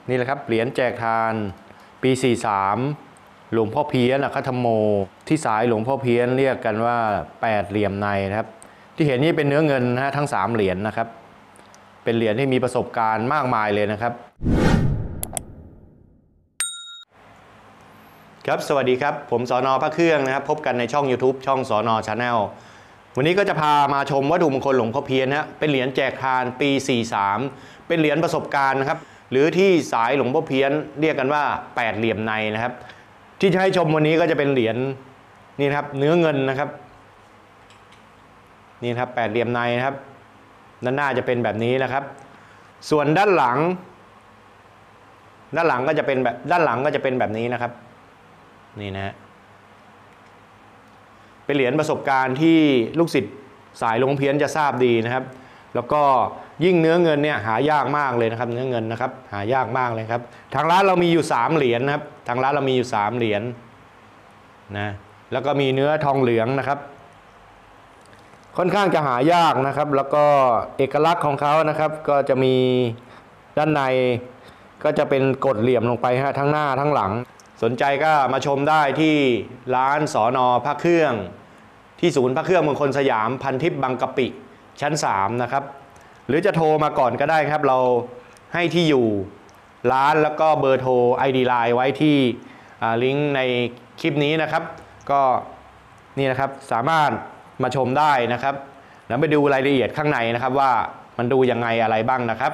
นี่แหละครับเหรียญแจกทานปี 43หลวงพ่อเพี้ยนคัทโมที่สายหลวงพ่อเพี้ยนเรียกกันว่า8เหลี่ยมในนะครับที่เห็นนี่เป็นเนื้อเงินนะทั้ง3เหรียญนะครับเป็นเหรียญที่มีประสบการณ์มากมายเลยนะครับครับสวัสดีครับผมสน.พระเครื่องนะครับพบกันในช่อง YouTube ช่องสน. Channel วันนี้ก็จะพามาชมวัตถุมงคลหลวงพ่อเพี้ยนนะเป็นเหรียญแจกทานปี 43เป็นเหรียญประสบการณ์นะครับหรือที่สายหลวงพ่อเพี้ยนเรียกกันว่า8เหลี่ยมในนะครับที่จะให้ชมวันนี้ก็จะเป็นเหรียญนี่ครับเนื้อเงินนะครับนี่ครับ8เหลี่ยมในนะครับด้านหน้าจะเป็นแบบนี้นะครับส่วนด้านหลังก็จะเป็นแบบนี้นะครับนี่นะฮะเป็นเหรียญประสบการณ์ที่ลูกศิษย์สายหลวงพ่อเพี้ยนจะทราบดีนะครับแล้วก็ยิ่งเนื้อเงินเนี่ยหายากมากเลยนะครับเนื้อเงินนะครับหายากมากเลยครับทางร้านเรามีอยู่3เหรียญนะครับทางร้านเรามีอยู่3เหรียญนะแล้วก็มีเนื้อทองเหลืองนะครับค่อนข้างจะหายากนะครับแล้วก็เอกลักษณ์ของเขานะครับก็จะมีด้านในก็จะเป็นกดเหลี่ยมลงไปฮะทั้งหน้าทั้งหลังสนใจก็มาชมได้ที่ร้านสน.พระเครื่องที่ศูนย์พระเครื่องมงคลสยามพันทิพย์บางกะปิชั้น3นะครับหรือจะโทรมาก่อนก็ได้ครับเราให้ที่อยู่ร้านแล้วก็เบอร์โทร ID Line ไว้ที่ลิงก์ในคลิปนี้นะครับก็นี่นะครับสามารถมาชมได้นะครับแล้วไปดูรายละเอียดข้างในนะครับว่ามันดูยังไงอะไรบ้างนะครับ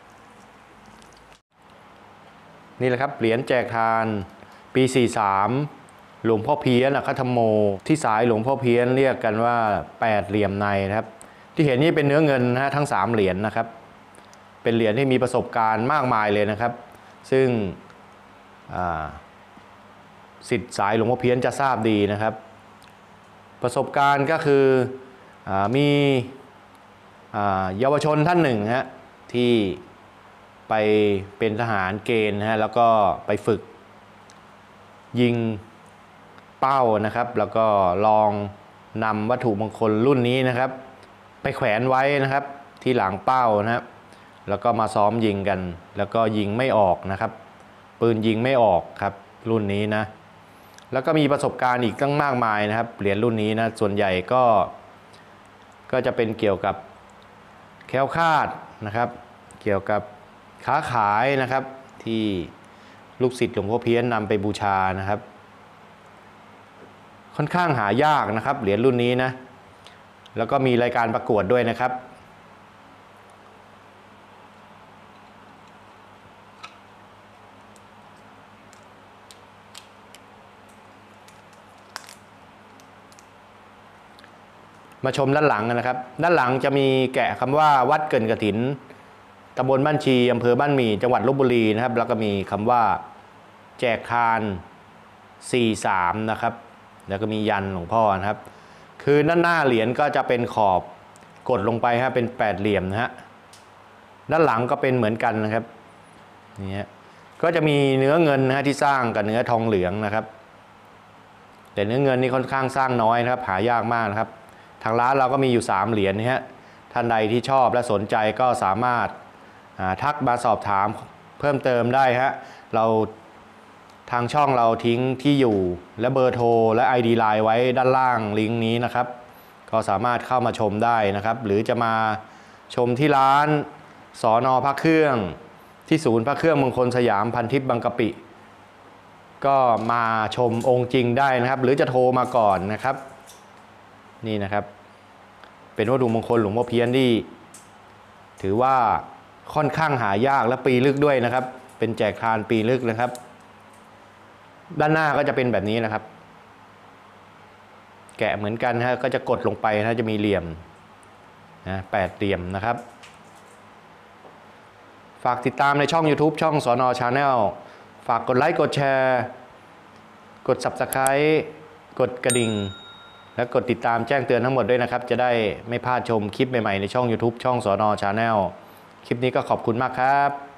นี่แหละครับเหรียญแจกทานปี 43หลวงพ่อเพี้ยนคัทโมที่สายหลวงพ่อเพี้ยนเรียกกันว่า8เหลี่ยมในนะครับที่เห็นนี่เป็นเนื้อเงินนะทั้ง3เหรียญนะครับเป็นเหรียญที่มีประสบการณ์มากมายเลยนะครับซึ่งศิษย์สายหลวงพ่อเพี้ยนจะทราบดีนะครับประสบการณ์ก็คือมีเยาวชนท่านหนึ่งฮะที่ไปเป็นทหารเกณฑ์ฮะแล้วก็ไปฝึกยิงเป้านะครับแล้วก็ลองนำวัตถุมงคลรุ่นนี้นะครับไปแขวนไว้นะครับที่หลังเป้านะครับแล้วก็มาซ้อมยิงกันแล้วก็ยิงไม่ออกนะครับปืนยิงไม่ออกครับรุ่นนี้นะแล้วก็มีประสบการณ์อีกตั้งมากมายนะครับเหรียญรุ่นนี้นะส่วนใหญ่ก็จะเป็นเกี่ยวกับแคล้วคลาดนะครับเกี่ยวกับค้าขายนะครับที่ลูกศิษย์หลวงพ่อเพี้ยนนำไปบูชานะครับค่อนข้างหายากนะครับเหรียญรุ่นนี้นะแล้วก็มีรายการประกวดด้วยนะครับมาชมด้านหลังนะครับด้านหลังจะมีแกะคำว่าวัดเกินกฐินตำบลบ้านชีอำเภอบ้านหมี่จังหวัดลพบุรีนะครับแล้วก็มีคำว่าแจกทาน43นะครับแล้วก็มียันหลวงพ่อนะครับคือด้านหน้าเหรียญก็จะเป็นขอบกดลงไปฮะเป็น8เหลี่ยมนะฮะด้านหลังก็เป็นเหมือนกันนะครับนี่ก็จะมีเนื้อเงินนะฮะที่สร้างกับเนื้อทองเหลืองนะครับแต่เนื้อเงินนี่ค่อนข้างสร้างน้อยนะครับหายากมากนะครับทางร้านเราก็มีอยู่3เหรียญนะฮะท่านใดที่ชอบและสนใจก็สามารถทักมาสอบถามเพิ่มเติมได้ฮะเราทางช่องเราทิ้งที่อยู่และเบอร์โทรและ ID Line ไว้ด้านล่างลิงก์นี้นะครับก็สามารถเข้ามาชมได้นะครับหรือจะมาชมที่ร้านสน.พระเครื่องที่ศูนย์พระเครื่องมงคลสยามพันทิพย์บางกะปิก็มาชมองค์จริงได้นะครับหรือจะโทรมาก่อนนะครับนี่นะครับเป็นวัตถุมงคลหลวงพ่อเพี้ยนที่ถือว่าค่อนข้างหายากและปีลึกด้วยนะครับเป็นแจกทานปีลึกนะครับด้านหน้าก็จะเป็นแบบนี้นะครับแกะเหมือนกันฮะก็จะกดลงไปนะจะมีเหลี่ยมนะ8เหลี่ยมนะครับฝากติดตามในช่อง YouTube ช่องสน. Channel ฝากกดไลค์กดแชร์กด Subscribe กดกระดิ่งและกดติดตามแจ้งเตือนทั้งหมดด้วยนะครับจะได้ไม่พลาดชมคลิปใหม่ๆในช่อง YouTube ช่องสน. Channel คลิปนี้ก็ขอบคุณมากครับ